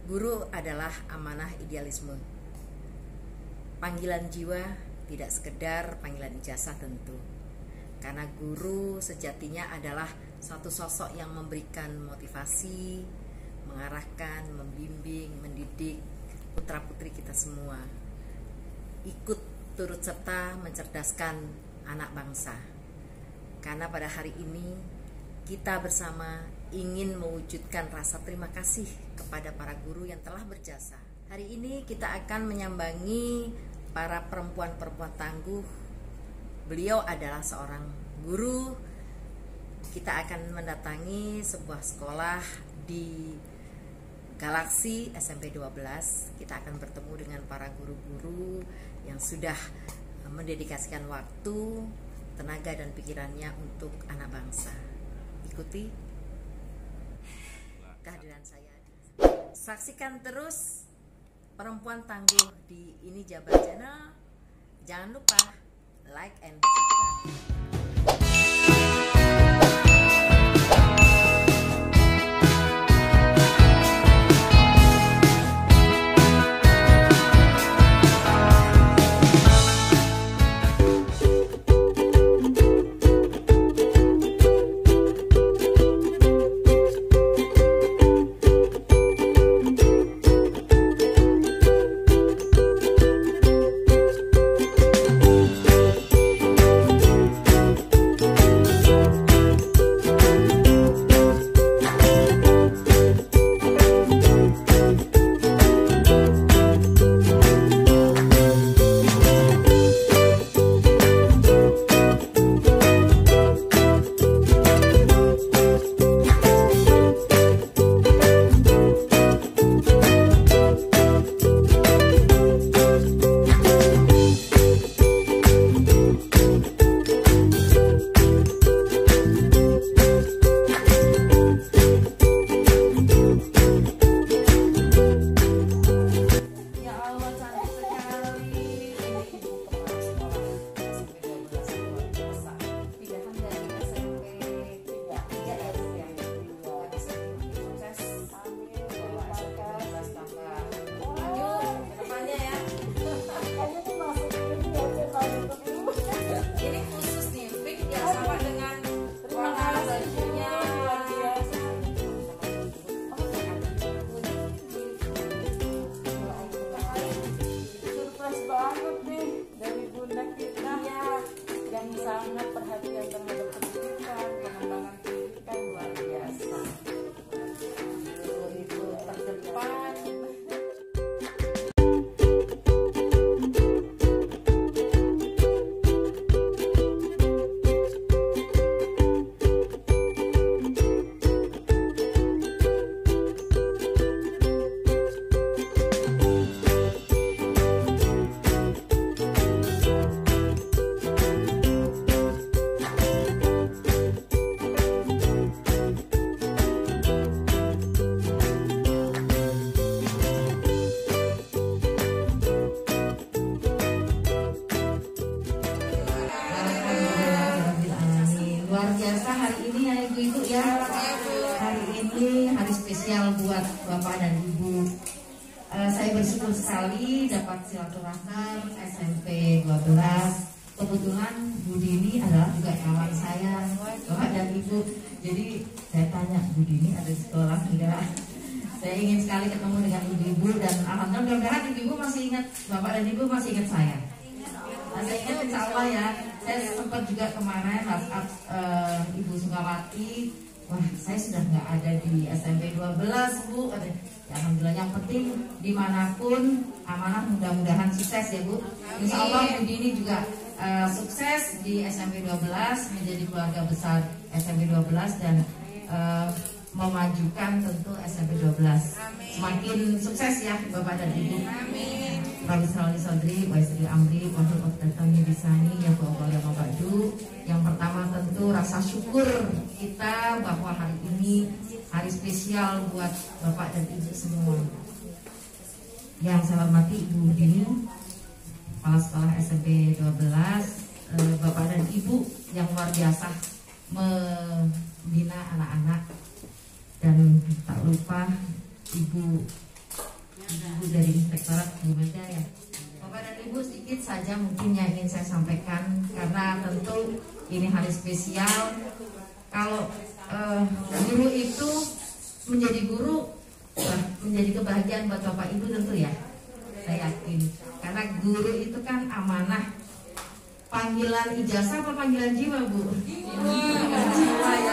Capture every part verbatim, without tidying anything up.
Guru adalah amanah idealisme. Panggilan jiwa tidak sekedar panggilan ijazah tentu. Karena guru sejatinya adalah satu sosok yang memberikan motivasi, mengarahkan, membimbing, mendidik putra-putri kita semua. Ikut turut serta mencerdaskan anak bangsa. Karena pada hari ini kita bersama ingin mewujudkan rasa terima kasih kepada para guru yang telah berjasa. Hari ini kita akan menyambangi para perempuan-perempuan tangguh. Beliau adalah seorang guru. Kita akan mendatangi sebuah sekolah di Galaksi S M P dua belas. Kita akan bertemu dengan para guru-guru yang sudah mendedikasikan waktu, tenaga dan pikirannya untuk anak bangsa. Ikuti kehadiran saya. Saksikan terus Perempuan Tangguh di Ini Jabar Channel. Jangan lupa like and subscribe. Sangat perhatian terhadap pendidikan, pengembangan pendidikan luar biasa. Itu terdepan. Luar biasa hari ini ya ibu-ibu ya. Hari ini hari spesial buat bapak dan ibu. uh, Saya bersyukur sekali dapat silaturahmi S M P dua belas. Kebetulan Bu Dini adalah juga kawan saya, bapak dan ibu. Jadi saya tanya, Bu Dini ada sekolah enggak? Saya ingin sekali ketemu dengan ibu-ibu. Dan alhamdulillah mudah-mudahan ibu-ibu masih ingat, bapak dan ibu masih ingat saya. Nah, saya ingat insya Allah ya. Saya sempat juga kemarin WhatsApp uh, Ibu Sukawati, wah saya sudah nggak ada di S M P dua belas Bu. Ya, alhamdulillah, yang penting dimanapun amanah, mudah-mudahan sukses ya Bu. Insya Allah Bu Dini juga uh, sukses di S M P dua belas, menjadi keluarga besar S M P dua belas dan uh, memajukan tentu S M P dua belas. Semakin sukses ya Bapak dan Ibu. Amin. Profesor Sodri, Waisri Amri, Wakil Otatani Bisani, yang Bapak yang Badu. Yang pertama tentu rasa syukur kita bahwa hari ini hari spesial buat Bapak dan Ibu semua. Yang saya hormati Ibu Dini, Kepala Sekolah S M P dua belas, Bapak dan Ibu yang luar biasa membina anak-anak, dan tak lupa Ibu Ibu dari Inspektorat Bumega ya. Bapak dan Ibu, sedikit saja mungkin yang ingin saya sampaikan, karena tentu ini hari spesial. Kalau uh, guru itu menjadi guru, uh, menjadi kebahagiaan buat Bapak Ibu tentu ya, saya yakin. Karena guru itu kan amanah. Panggilan ijazah apa panggilan jiwa, Bu? Panggilan jiwa ya.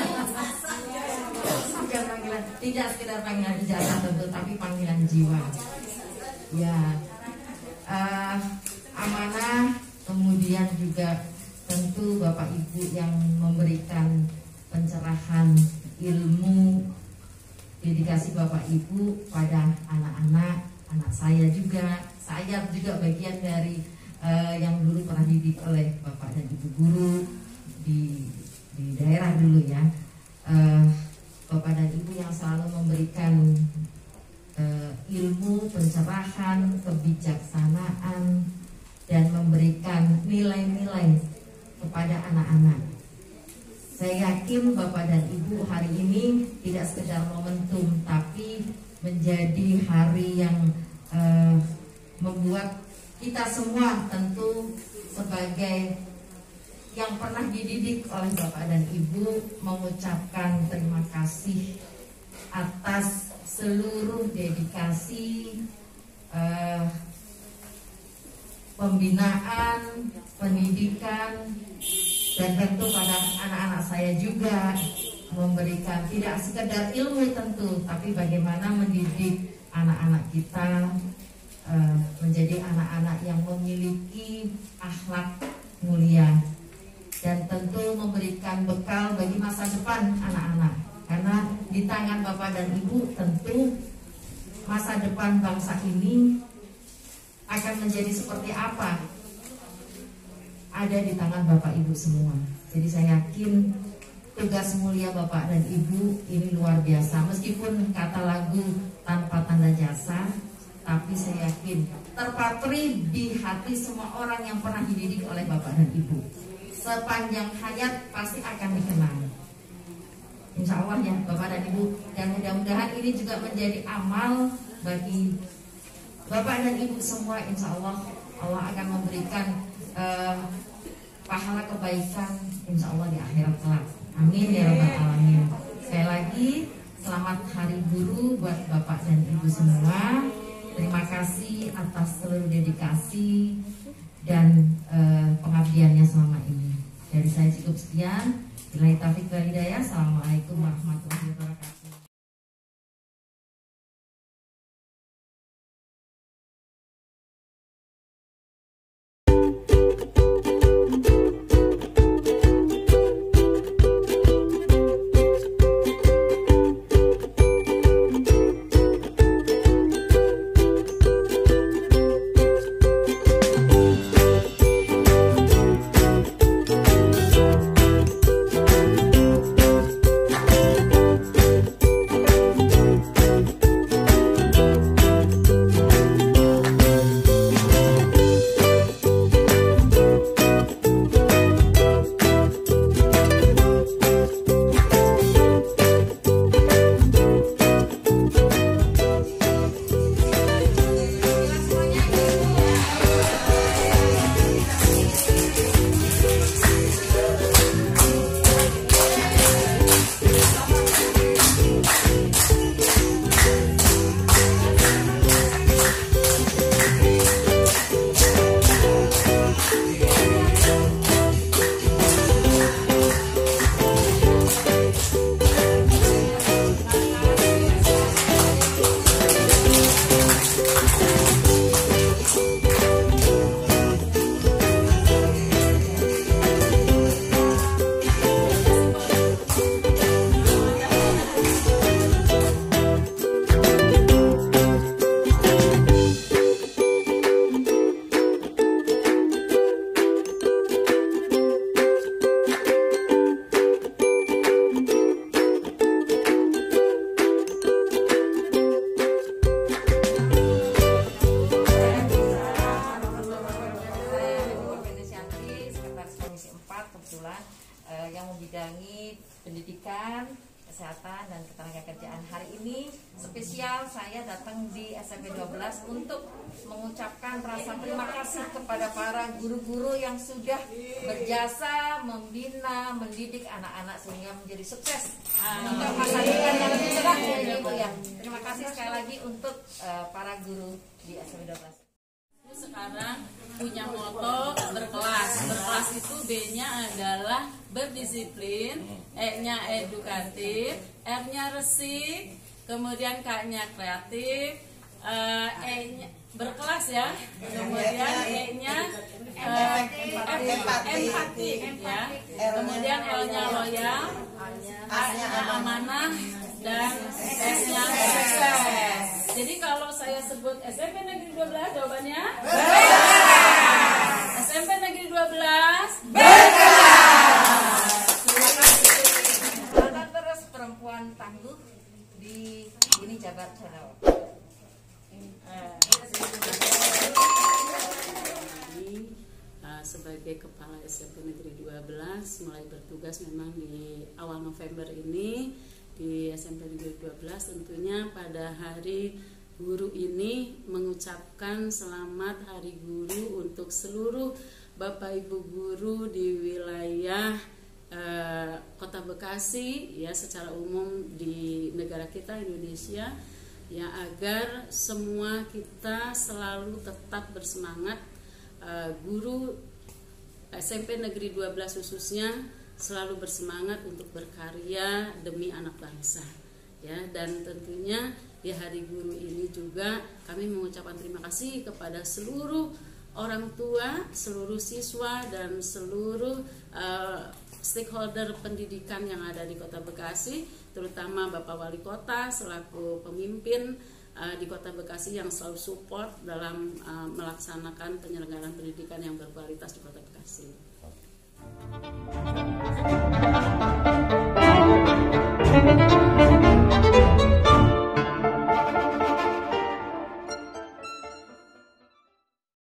Bukan panggilan, tidak sekedar panggilan ijazah tentu, tapi panggilan jiwa. Ya, uh, amanah, kemudian juga tentu Bapak Ibu yang memberikan pencerahan ilmu, dedikasi Bapak Ibu pada anak-anak, anak saya juga, saya juga bagian dari Uh, yang dulu pernah dididik oleh Bapak dan Ibu guru di, di daerah dulu ya. uh, Bapak dan Ibu yang selalu memberikan uh, ilmu, pencerahan, kebijaksanaan, dan memberikan nilai-nilai kepada anak-anak. Saya yakin Bapak dan Ibu hari ini tidak sekedar momentum, tapi menjadi hari yang uh, membuat kita semua tentu sebagai yang pernah dididik oleh Bapak dan Ibu mengucapkan terima kasih atas seluruh dedikasi, eh, pembinaan, pendidikan, dan tentu pada anak-anak saya juga memberikan tidak sekedar ilmu tentu, tapi bagaimana mendidik anak-anak kita Uh, menjadi anak-anak yang memiliki akhlak mulia, dan tentu memberikan bekal bagi masa depan anak-anak, karena di tangan Bapak dan Ibu tentu masa depan bangsa ini akan menjadi seperti apa ada di tangan Bapak Ibu semua. Jadi saya yakin tugas mulia Bapak dan Ibu ini luar biasa, meskipun kata lagu tanpa tanda jasa, tapi saya yakin terpatri di hati semua orang yang pernah dididik oleh Bapak dan Ibu. Sepanjang hayat pasti akan dikenang, insya Allah ya Bapak dan Ibu. Dan mudah-mudahan ini juga menjadi amal bagi Bapak dan Ibu semua. Insya Allah Allah akan memberikan uh, pahala kebaikan insya Allah di akhirat kelak. Amin ya rabbal alamin. Sekali lagi selamat Hari Guru buat Bapak dan Ibu semua. Terima kasih atas seluruh dedikasi dan uh, pengabdiannya selama ini. Dari saya cukup sekian. Billahi taufiq wal hidayah. Assalamualaikum warahmatullahi wabarakatuh. spesial saya datang di S M P dua belas untuk mengucapkan rasa terima kasih kepada para guru-guru yang sudah berjasa membina, mendidik anak-anak sehingga menjadi sukses untuk masa depan yang lebih cerah ya Ibu ya. Terima kasih sekali lagi untuk uh, para guru di S M P dua belas. Sekarang punya moto berkelas. Berkelas itu B-nya adalah berdisiplin, E-nya edukatif, R-nya resik, kemudian K-nya kreatif, uh, E-nya berkelas ya, kemudian E-nya uh, empatik ya, kemudian L-nya loyal, A-nya amanah, dan S-nya sukses. Jadi kalau saya sebut S M P Negeri dua belas jawabannya berkelas. S M P Negeri dua belas berkelas. Akan terus perempuan tangguh di ini Jabar Channel. Sebagai Kepala S M P Negeri dua belas mulai bertugas memang di awal November ini di S M P Negeri dua belas, tentunya pada hari guru ini mengucapkan selamat Hari Guru untuk seluruh Bapak Ibu guru di wilayah eh, Kota Bekasi ya, secara umum di negara kita Indonesia ya, agar semua kita selalu tetap bersemangat. eh, guru S M P Negeri dua belas khususnya selalu bersemangat untuk berkarya demi anak bangsa ya, dan tentunya di Hari Guru ini juga kami mengucapkan terima kasih kepada seluruh orang tua, seluruh siswa dan seluruh uh, stakeholder pendidikan yang ada di Kota Bekasi, terutama Bapak Wali Kota selaku pemimpin uh, di Kota Bekasi yang selalu support dalam uh, melaksanakan penyelenggaraan pendidikan yang berkualitas di Kota Bekasi.